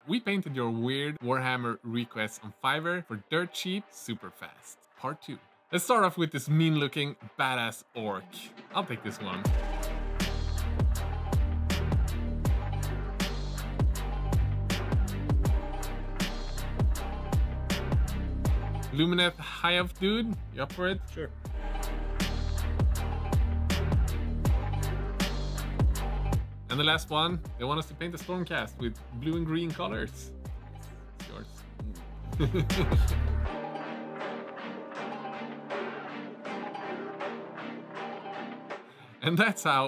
We painted your weird Warhammer requests on Fiverr for dirt cheap, super fast. Part 2. Let's start off with this mean looking badass orc. I'll take this one. Lumineth High Elf dude, you up for it? Sure. And the last one, they want us to paint a Stormcast with blue and green colors. It's yours. And that's how